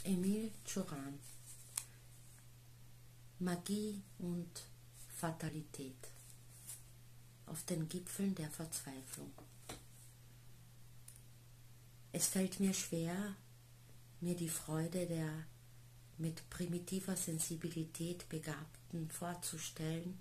Émile Cioran. Magie und Fatalität auf den Gipfeln der Verzweiflung. Es fällt mir schwer, mir die Freude der mit primitiver Sensibilität Begabten vorzustellen,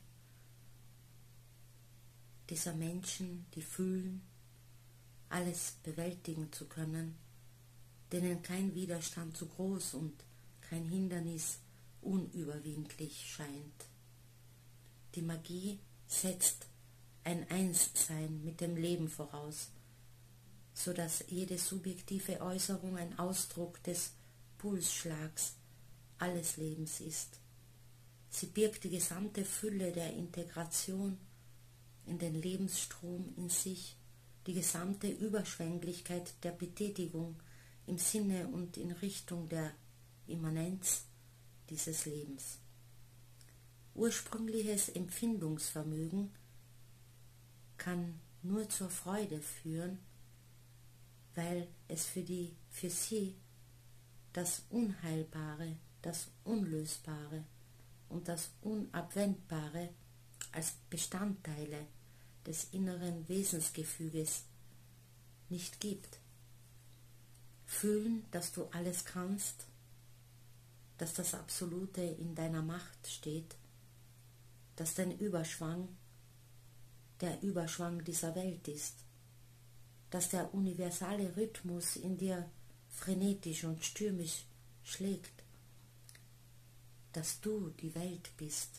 dieser Menschen, die fühlen, alles bewältigen zu können, denen kein Widerstand zu groß und kein Hindernis unüberwindlich scheint. Die Magie setzt ein Einssein mit dem Leben voraus, so dass jede subjektive Äußerung ein Ausdruck des Pulsschlags alles Lebens ist. Sie birgt die gesamte Fülle der Integration in den Lebensstrom in sich, die gesamte Überschwänglichkeit der Betätigung im Sinne und in Richtung der Immanenz dieses Lebens. Ursprüngliches Empfindungsvermögen kann nur zur Freude führen, weil es für sie das Unheilbare, das Unlösbare und das Unabwendbare als Bestandteile des inneren Wesensgefüges nicht gibt. Fühlen, dass du alles kannst, dass das Absolute in deiner Macht steht, dass dein Überschwang der Überschwang dieser Welt ist, dass der universale Rhythmus in dir frenetisch und stürmisch schlägt, dass du die Welt bist,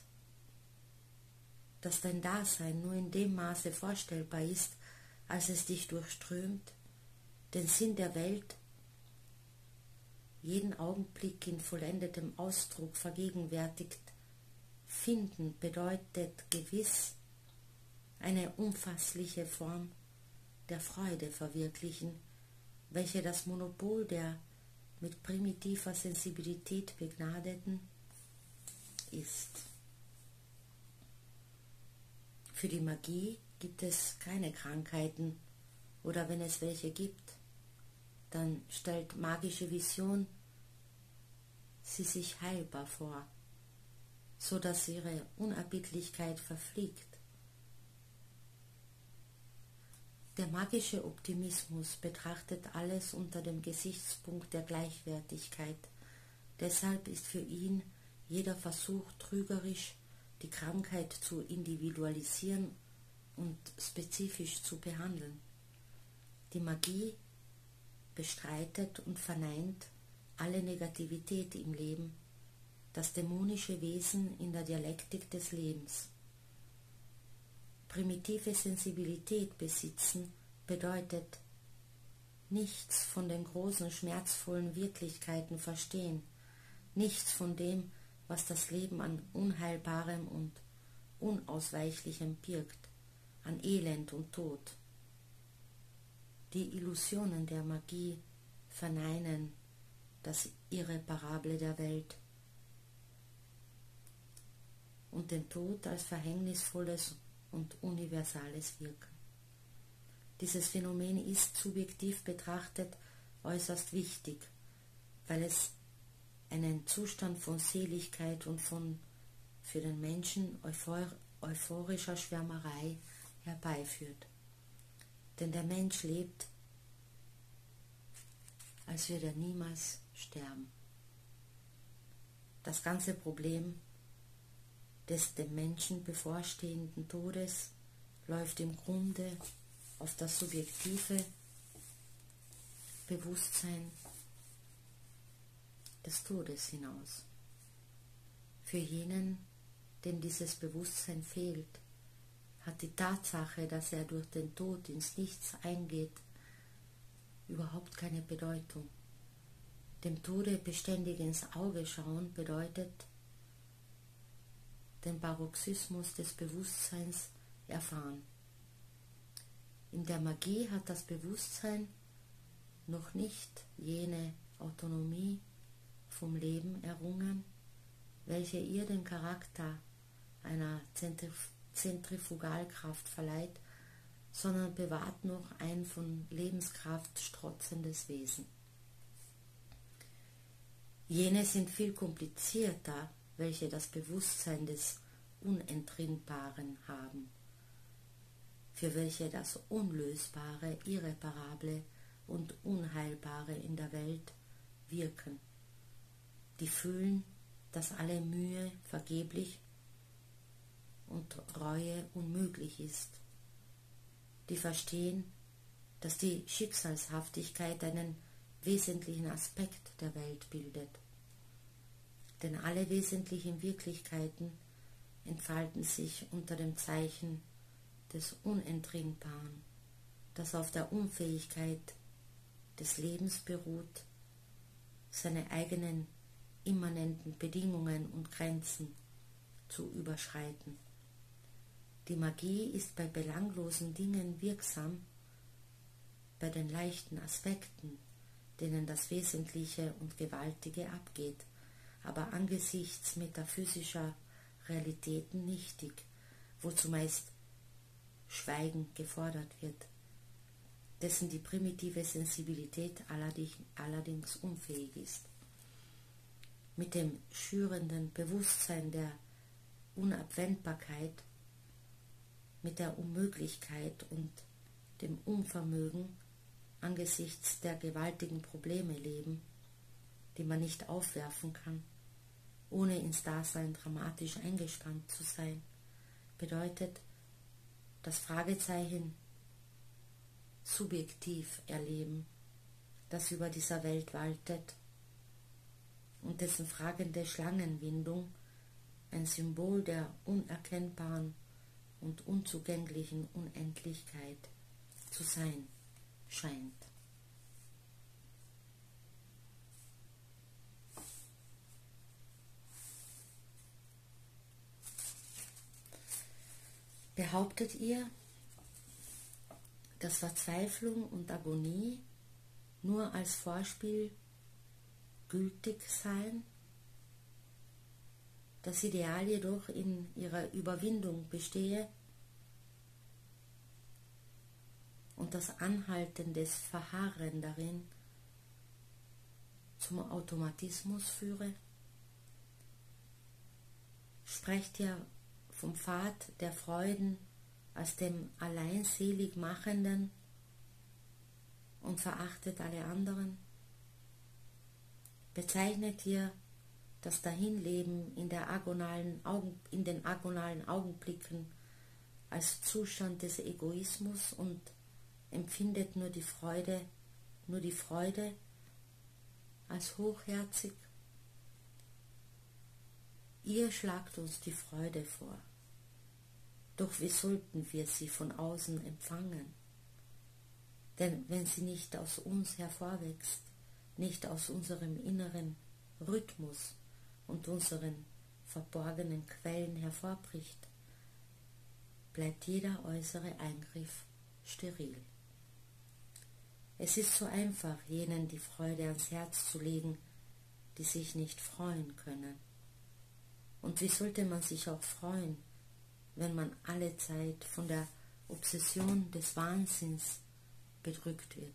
dass dein Dasein nur in dem Maße vorstellbar ist, als es dich durchströmt, den Sinn der Welt jeden Augenblick in vollendetem Ausdruck vergegenwärtigt. Finden bedeutet gewiss eine umfassliche Form der Freude verwirklichen, welche das Monopol der mit primitiver Sensibilität Begnadeten ist. Für die Magie gibt es keine Krankheiten, oder wenn es welche gibt, dann stellt magische Vision sie sich heilbar vor, so dass ihre Unerbittlichkeit verfliegt. Der magische Optimismus betrachtet alles unter dem Gesichtspunkt der Gleichwertigkeit. Deshalb ist für ihn jeder Versuch trügerisch, die Krankheit zu individualisieren und spezifisch zu behandeln. Die Magie bestreitet und verneint alle Negativität im Leben, das dämonische Wesen in der Dialektik des Lebens. Primitive Sensibilität besitzen bedeutet nichts von den großen schmerzvollen Wirklichkeiten verstehen, nichts von dem, was das Leben an Unheilbarem und Unausweichlichem birgt, an Elend und Tod. Die Illusionen der Magie verneinen das Irreparable der Welt und den Tod als verhängnisvolles und universales Wirken. Dieses Phänomen ist subjektiv betrachtet äußerst wichtig, weil es einen Zustand von Seligkeit und von für den Menschen euphorischer Schwärmerei herbeiführt. Denn der Mensch lebt, als würde er niemals sterben. Das ganze Problem des dem Menschen bevorstehenden Todes läuft im Grunde auf das subjektive Bewusstsein des Todes hinaus. Für jenen, dem dieses Bewusstsein fehlt, hat die Tatsache, dass er durch den Tod ins Nichts eingeht, überhaupt keine Bedeutung. Dem Tode beständig ins Auge schauen bedeutet, den Paroxysmus des Bewusstseins erfahren. In der Magie hat das Bewusstsein noch nicht jene Autonomie vom Leben errungen, welche ihr den Charakter einer Zentrifugalkraft verleiht, sondern bewahrt noch ein von Lebenskraft strotzendes Wesen. Jene sind viel komplizierter, welche das Bewusstsein des Unentrinnbaren haben, für welche das Unlösbare, Irreparable und Unheilbare in der Welt wirken. Die fühlen, dass alle Mühe vergeblich und Reue unmöglich ist. Die verstehen, dass die Schicksalshaftigkeit einen wesentlichen Aspekt der Welt bildet. Denn alle wesentlichen Wirklichkeiten entfalten sich unter dem Zeichen des Unentrinnbaren, das auf der Unfähigkeit des Lebens beruht, seine eigenen immanenten Bedingungen und Grenzen zu überschreiten. Die Magie ist bei belanglosen Dingen wirksam, bei den leichten Aspekten, denen das Wesentliche und Gewaltige abgeht, aber angesichts metaphysischer Realitäten nichtig, wo zumeist Schweigen gefordert wird, dessen die primitive Sensibilität allerdings unfähig ist. Mit dem schürenden Bewusstsein der Unabwendbarkeit, mit der Unmöglichkeit und dem Unvermögen angesichts der gewaltigen Probleme leben, die man nicht aufwerfen kann, ohne ins Dasein dramatisch eingespannt zu sein, bedeutet das Fragezeichen subjektiv erleben, das über dieser Welt waltet und dessen fragende Schlangenwindung ein Symbol der unerkennbaren und unzugänglichen Unendlichkeit zu sein scheint. Behauptet ihr, dass Verzweiflung und Agonie nur als Vorspiel gültig seien? Das Ideal jedoch in ihrer Überwindung bestehe und das anhaltendes Verharren darin zum Automatismus führe? Sprecht ihr vom Pfad der Freuden als dem allein selig Machenden und verachtet alle anderen? Bezeichnet ihr das Dahinleben in den agonalen Augenblicken als Zustand des Egoismus und empfindet nur die Freude als hochherzig? Ihr schlagt uns die Freude vor, doch wie sollten wir sie von außen empfangen? Denn wenn sie nicht aus uns hervorwächst, nicht aus unserem inneren Rhythmus und unseren verborgenen Quellen hervorbricht, bleibt jeder äußere Eingriff steril. Es ist so einfach, jenen die Freude ans Herz zu legen, die sich nicht freuen können. Und wie sollte man sich auch freuen, wenn man alle Zeit von der Obsession des Wahnsinns bedrückt wird?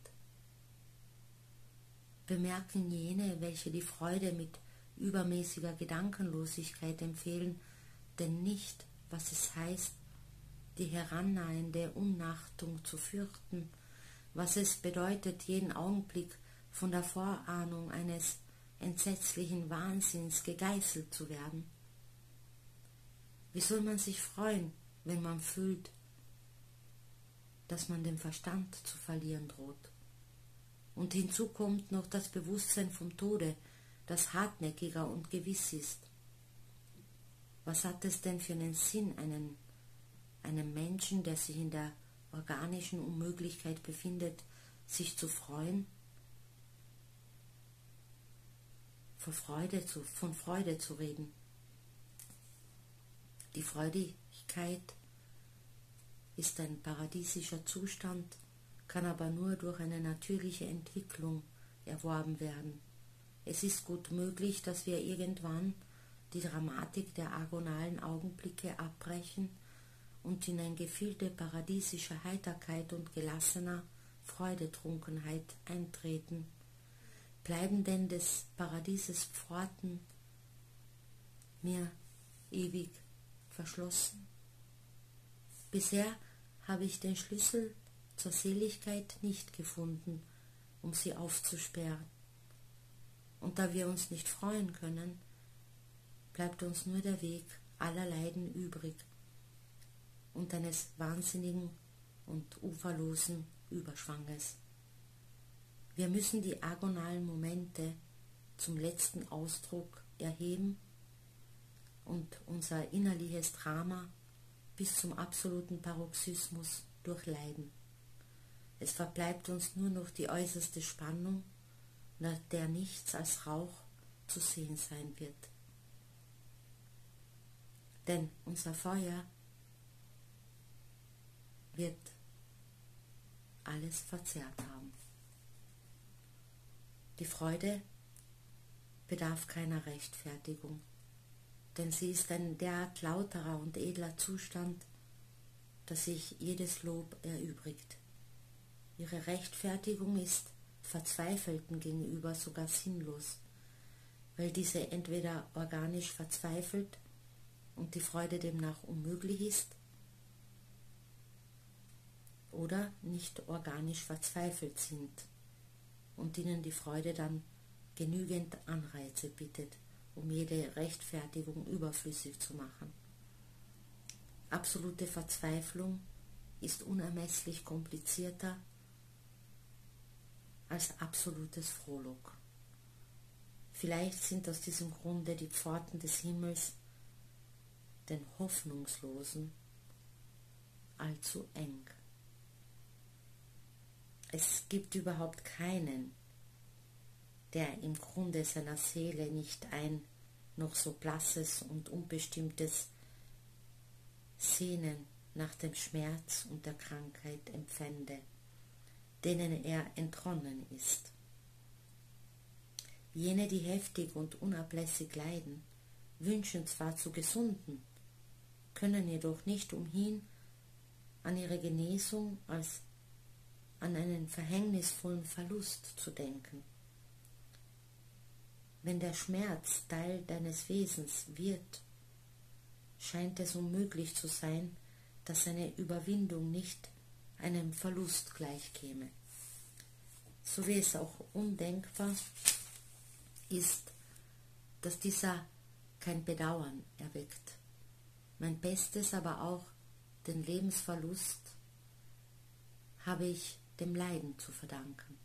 Bemerken jene, welche die Freude mit übermäßiger Gedankenlosigkeit empfehlen, denn nicht, was es heißt, die herannahende Umnachtung zu fürchten, was es bedeutet, jeden Augenblick von der Vorahnung eines entsetzlichen Wahnsinns gegeißelt zu werden? Wie soll man sich freuen, wenn man fühlt, dass man den Verstand zu verlieren droht? Und hinzu kommt noch das Bewusstsein vom Tode, das hartnäckiger und gewiss ist. Was hat es denn für einen Sinn, einem Menschen, der sich in der organischen Unmöglichkeit befindet, sich zu freuen? Von Freude zu reden. Die Freudigkeit ist ein paradiesischer Zustand, kann aber nur durch eine natürliche Entwicklung erworben werden. Es ist gut möglich, dass wir irgendwann die Dramatik der agonalen Augenblicke abbrechen und in ein Gefilde paradiesischer Heiterkeit und gelassener Freudetrunkenheit eintreten, bleiben denn des Paradieses Pforten mir ewig verschlossen? Bisher habe ich den Schlüssel zur Seligkeit nicht gefunden, um sie aufzusperren. Und da wir uns nicht freuen können, bleibt uns nur der Weg aller Leiden übrig und eines wahnsinnigen und uferlosen Überschwanges. Wir müssen die agonalen Momente zum letzten Ausdruck erheben und unser innerliches Drama bis zum absoluten Paroxysmus durchleiden. Es verbleibt uns nur noch die äußerste Spannung, nach der nichts als Rauch zu sehen sein wird. Denn unser Feuer wird alles verzehrt haben. Die Freude bedarf keiner Rechtfertigung, denn sie ist ein derart lauterer und edler Zustand, dass sich jedes Lob erübrigt. Ihre Rechtfertigung ist Verzweifelten gegenüber sogar sinnlos, weil diese entweder organisch verzweifelt und die Freude demnach unmöglich ist, oder nicht organisch verzweifelt sind und ihnen die Freude dann genügend Anreize bietet, um jede Rechtfertigung überflüssig zu machen. Absolute Verzweiflung ist unermesslich komplizierter als absolutes Frohlock. Vielleicht sind aus diesem Grunde die Pforten des Himmels den Hoffnungslosen allzu eng. Es gibt überhaupt keinen, der im Grunde seiner Seele nicht ein noch so blasses und unbestimmtes Sehnen nach dem Schmerz und der Krankheit empfände, denen er entronnen ist. Jene, die heftig und unablässig leiden, wünschen zwar zu gesunden, können jedoch nicht umhin, an ihre Genesung als an einen verhängnisvollen Verlust zu denken. Wenn der Schmerz Teil deines Wesens wird, scheint es unmöglich zu sein, dass seine Überwindung nicht einem Verlust gleichkäme. So wie es auch undenkbar ist, dass dieser kein Bedauern erweckt. Mein Bestes, aber auch den Lebensverlust habe ich dem Leiden zu verdanken.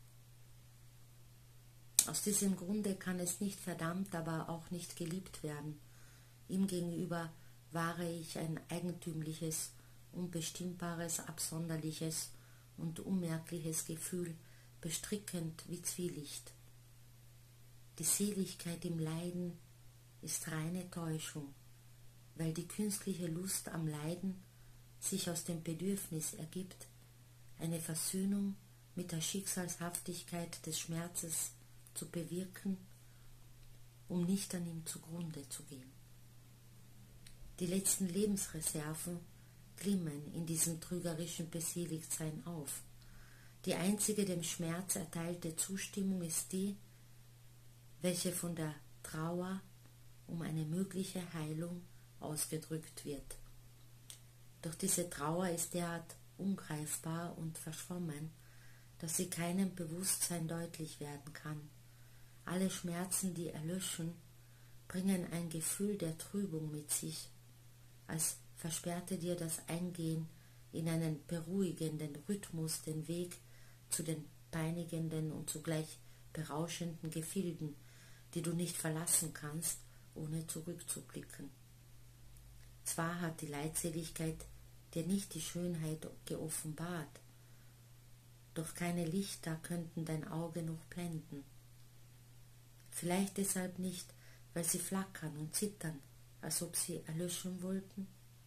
Aus diesem Grunde kann es nicht verdammt, aber auch nicht geliebt werden. Ihm gegenüber wahre ich ein eigentümliches, unbestimmbares, absonderliches und unmerkliches Gefühl, bestrickend wie Zwielicht. Die Seligkeit im Leiden ist reine Täuschung, weil die künstliche Lust am Leiden sich aus dem Bedürfnis ergibt, eine Versöhnung mit der Schicksalshaftigkeit des Schmerzes zu bewirken, um nicht an ihm zugrunde zu gehen. Die letzten Lebensreserven glimmen in diesem trügerischen Beseligtsein auf. Die einzige dem Schmerz erteilte Zustimmung ist die, welche von der Trauer um eine mögliche Heilung ausgedrückt wird. Doch diese Trauer ist derart ungreifbar und verschwommen, dass sie keinem Bewusstsein deutlich werden kann. Alle Schmerzen, die erlöschen, bringen ein Gefühl der Trübung mit sich, als versperrte dir das Eingehen in einen beruhigenden Rhythmus den Weg zu den peinigenden und zugleich berauschenden Gefilden, die du nicht verlassen kannst, ohne zurückzublicken. Zwar hat die Leidseligkeit dir nicht die Schönheit geoffenbart, doch keine Lichter könnten dein Auge noch blenden. Vielleicht deshalb nicht, weil sie flackern und zittern, als ob sie erlöschen wollten.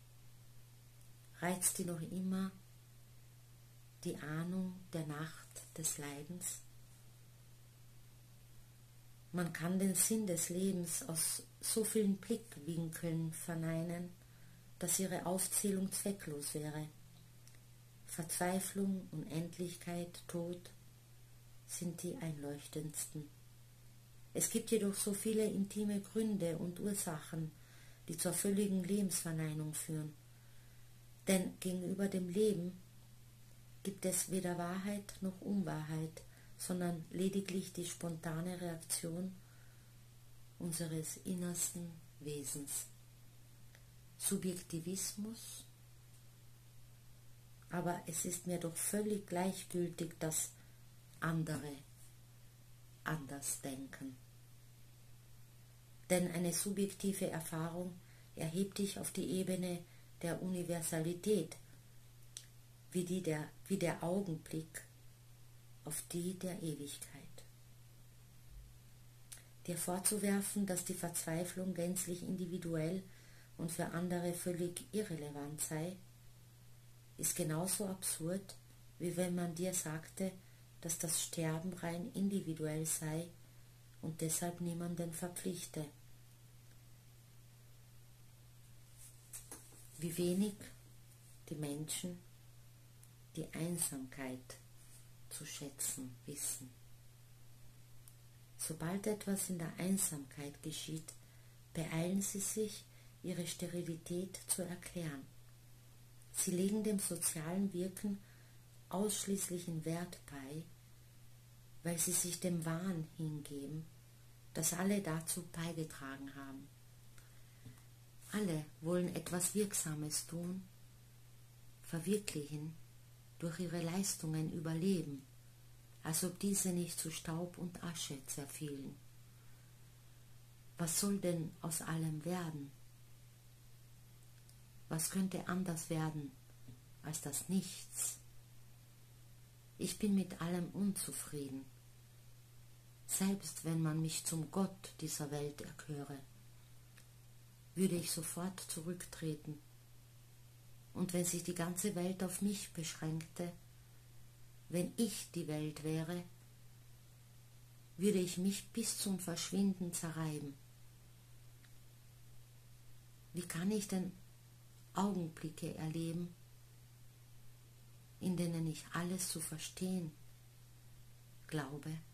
Reizt die noch immer die Ahnung der Nacht des Leidens? Man kann den Sinn des Lebens aus so vielen Blickwinkeln verneinen, dass ihre Aufzählung zwecklos wäre. Verzweiflung, Unendlichkeit, Tod sind die einleuchtendsten. Es gibt jedoch so viele intime Gründe und Ursachen, die zur völligen Lebensverneinung führen. Denn gegenüber dem Leben gibt es weder Wahrheit noch Unwahrheit, sondern lediglich die spontane Reaktion unseres innersten Wesens. Subjektivismus, aber es ist mir doch völlig gleichgültig, dass andere anders denken. Denn eine subjektive Erfahrung erhebt dich auf die Ebene der Universalität, wie der Augenblick auf die der Ewigkeit. Dir vorzuwerfen, dass die Verzweiflung gänzlich individuell und für andere völlig irrelevant sei, ist genauso absurd, wie wenn man dir sagte, dass das Sterben rein individuell sei und deshalb niemanden verpflichte. Wie wenig die Menschen die Einsamkeit zu schätzen wissen. Sobald etwas in der Einsamkeit geschieht, beeilen sie sich, ihre Sterilität zu erklären. Sie legen dem sozialen Wirken ausschließlichen Wert bei, weil sie sich dem Wahn hingeben, dass alle dazu beigetragen haben. Alle wollen etwas Wirksames tun, verwirklichen, durch ihre Leistungen überleben, als ob diese nicht zu Staub und Asche zerfielen. Was soll denn aus allem werden? Was könnte anders werden als das Nichts? Ich bin mit allem unzufrieden, selbst wenn man mich zum Gott dieser Welt erkläre, würde ich sofort zurücktreten. Und wenn sich die ganze Welt auf mich beschränkte, wenn ich die Welt wäre, würde ich mich bis zum Verschwinden zerreiben. Wie kann ich denn Augenblicke erleben, in denen ich alles zu verstehen glaube?